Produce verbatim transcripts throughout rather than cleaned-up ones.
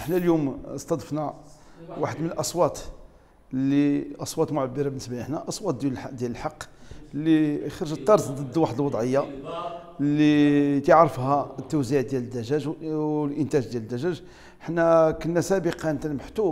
احنا اليوم استضفنا واحد من الاصوات اللي اصوات معبره بالنسبه لنا، احنا اصوات ديال الحق ديال الحق اللي خرجت طارت ضد واحد الوضعيه اللي تعرفها التوزيع ديال الدجاج والانتاج ديال الدجاج. حنا كنا سابقا تنبحثوا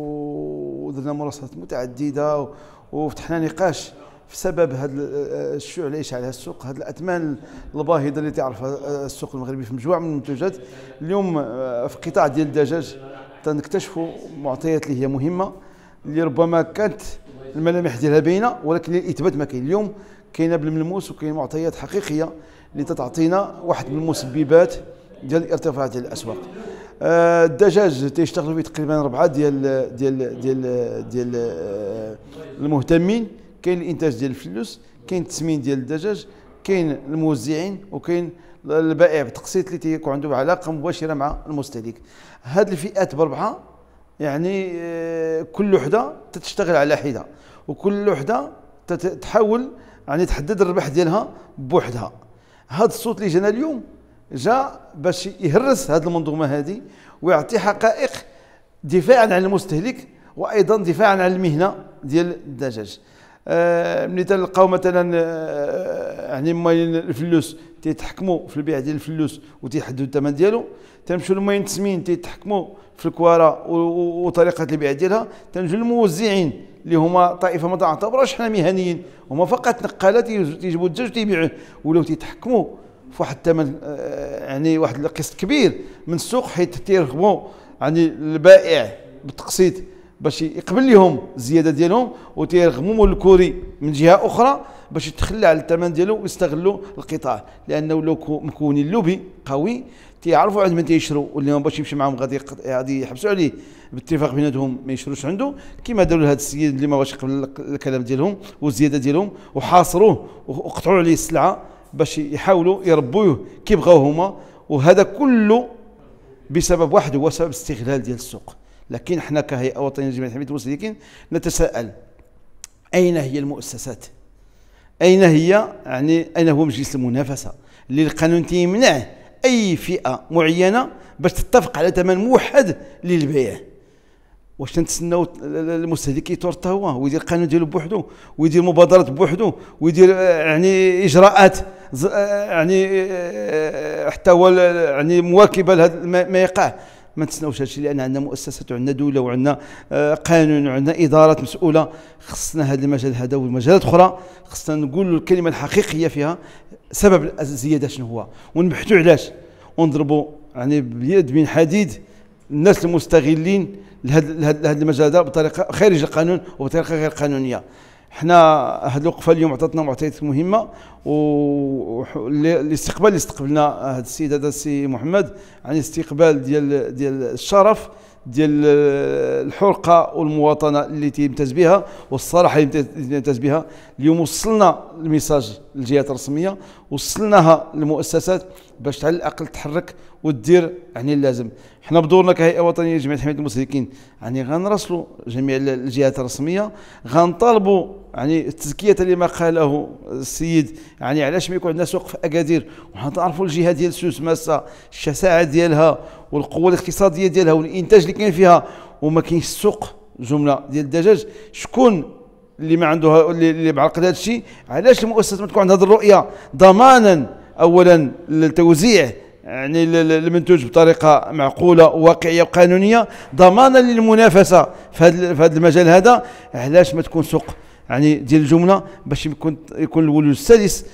ودرنا مراسلات متعدده وفتحنا نقاش في سبب هذا الشيوع اللي يشعل هذا السوق، هذه الاثمان الباهظه اللي تعرفها السوق المغربي في مجموعه من المنتجات. اليوم في قطاع ديال الدجاج تنكتشفوا معطيات اللي هي مهمه، اللي ربما كانت الملامح ديالها باينه ولكن الاثبات ما كاين. اليوم كاينه بالملموس وكاين معطيات حقيقيه اللي تعطينا واحد من المسببات ديال الارتفاع ديال الاسواق. آه الدجاج تيشتغلوا فيه تقريبا ربعه ديال ديال ديال ديال آه المهتمين. كاين الانتاج ديال الفلوس، كاين التسمين ديال الدجاج، كاين الموزعين، وكاين البائع بالتقسيط اللي تيكون عنده علاقه مباشره مع المستهلك. هذه الفئات بربعه يعني آه كل وحده تتشتغل على حده، وكل وحده تحاول يعني تحدد الربح ديالها بوحدها. هذا الصوت اللي جانا اليوم جاء باش يهرس هذه المنظومه هذه ويعطي حقائق دفاعا عن المستهلك وايضا دفاعا عن المهنه ديال الدجاج. آه ملي تلقاو مثلا آه يعني موالين الفلوس تيتحكموا في البيع ديال الفلوس وتيحددوا الثمن ديالو، تمشيو لموالين التسمين تيتحكموا في الكواره وطريقه البيع ديالها، تنجيو للموزعين اللي هما طائفه ما تعتبرش حنا مهنيين، هما فقط نقالات تيجيبوا الدجاج وتيبيعوه، ولاو تيتحكموا في واحد الثمن يعني واحد القسط كبير من السوق، حيت تيرغبوا يعني البائع بالتقسيط باش يقبل لهم الزياده ديالهم، وتيرغموا الكوري من جهه اخرى باش يتخلى على الثمن ديالو ويستغلوا القطاع، لانه لو مكونين لوبي قوي تيعرفوا عند من تيشروا، واللي ما باش يمشي معاهم غادي غادي يحبسوا عليه باتفاق بيناتهم ما يشروش عنده، كما داروا لهذا السيد اللي ما باش يقبل الكلام ديالهم والزياده ديالهم وحاصروه وقطعوا عليه السلعه باش يحاولوا يربوه كي بغاو هما. وهذا كله بسبب واحد، هو سبب استغلال ديال السوق. لكن احنا كهيئه وطنيه لجمعيه حمايه المستهلكين نتساءل اين هي المؤسسات؟ اين هي يعني اين هو مجلس المنافسه اللي القانون تيمنع اي فئه معينه باش تتفق على ثمن موحد للبيع؟ واش تنتسناو المستهلك يتورط هو ويدير القانون ديالو بوحدو ويدير مبادرات بوحدو ويدير يعني اجراءات يعني حتى هو يعني مواكبه لهذا ما يقع؟ ما نتسناوش هذا الشيء، لان عندنا مؤسسات وعندنا دوله وعندنا قانون وعندنا ادارات مسؤوله. خصنا هذا المجال هذا والمجالات الاخرى خصنا نقولوا الكلمه الحقيقيه فيها، سبب الزياده شنو هو، ونبحثوا علاش، ونضربوا يعني بيد من حديد الناس المستغلين لهذا المجال هذا بطريقه خارج القانون وبطريقه غير قانونيه. حنا هذه الوقفه اليوم عطاتنا معطيات مهمه، والاستقبال اللي استقبلنا هذا السيد هذا السي محمد يعني استقبال ديال ديال الشرف ديال الحرقه والمواطنه اللي تيمتاز بها والصراحه اللي تيمتاز بها. اليوم وصلنا الميساج للجهات الرسميه، وصلناها للمؤسسات باش على الاقل تحرك ودير يعني اللازم. حنا بدورنا كهيئه وطنيه لجمعيه حمايه المستهلكين يعني غنراسلوا جميع الجهات الرسميه، غنطالبوا يعني التزكيه لما قاله السيد، يعني علاش ما يكون عندنا سوق في اكادير وحنعرفوا الجهه ديال سوس ماسه الشساعه ديالها والقوه الاقتصاديه ديالها والانتاج اللي كاين فيها، وما كاينش السوق جمله ديال الدجاج. شكون اللي ما عنده اللي معرقل هذا الشيء؟ علاش المؤسسات ما تكون عندها هذه الرؤيه ضمانا اولا للتوزيع يعني المنتوج بطريقه معقوله وواقعيه وقانونيه، ضمانا للمنافسه في هذا المجال هذا؟ علاش ما تكون سوق يعني ديال الجمله باش يكون يكون الولوج السلس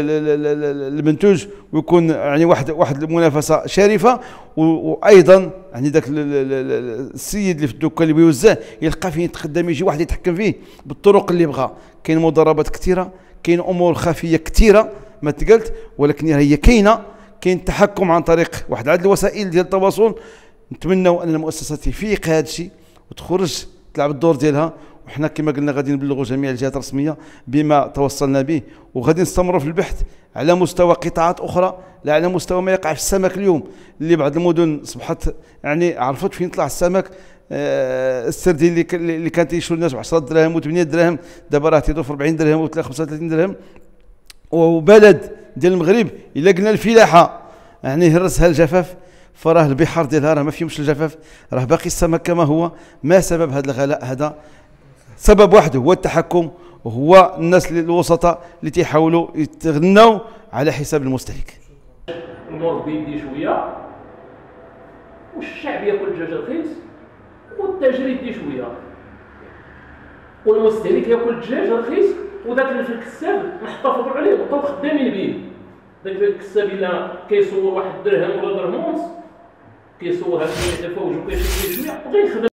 للمنتوج ويكون يعني واحد واحد المنافسه شريفه، وايضا يعني ذاك السيد اللي في الدكان اللي بيوزع يلقى فين يتقدم يجي واحد يتحكم فيه بالطرق اللي بغى. كاين مضاربات كثيره، كاين امور خفيه كثيره ما تقلت، ولكن هي كاينه، كاين التحكم عن طريق واحد عدد الوسائل ديال التواصل. نتمنوا ان المؤسسات تفيق هذا الشيء وتخرج تلعب الدور ديالها، وحنا كما قلنا غادي نبلغوا جميع الجهات الرسميه بما توصلنا به، وغادي نستمروا في البحث على مستوى قطاعات اخرى، لا على مستوى ما يقع في السمك اليوم، اللي بعض المدن صبحت يعني عرفت فين يطلع السمك. آه السردين اللي اللي كانت يشروا الناس ب عشرة دراهم و ثمانية دراهم دابا راه تيدور في أربعين درهم و خمسة وثلاثين درهم. وبلد ديال المغرب الا قلنا الفلاحه يعني هرسها الجفاف، فراه البحار ديالها راه ما فيهمش الجفاف، راه باقي السمك كما هو. ما سبب هذا الغلاء؟ هذا سبب واحد هو التحكم، وهو الناس الوسطاء اللي تيحاولوا يتغنوا على حساب المستهلك. نمر بيدي شويه والشعب ياكل الدجاج رخيص والتاجر يدي شويه، والمستهلك ياكل الدجاج رخيص وداك الكساب نحتفظوا عليه وبقاو خدامين به. داك الكساب الا كيصور واحد الدرهم ولا درهم ونص كيصور هذا كيتفاوج وكيشري شويه وغيخدم.